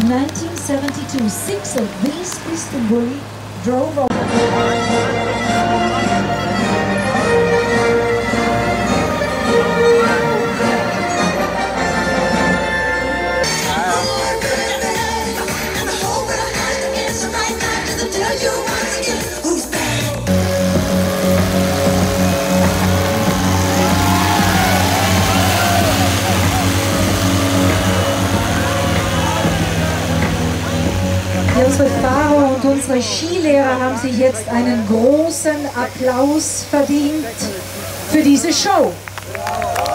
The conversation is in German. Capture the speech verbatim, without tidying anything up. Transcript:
nineteen seventy-two, six of these PistenBully drove over. Unsere Fahrer und unsere Skilehrer haben sich jetzt einen großen Applaus verdient für diese Show.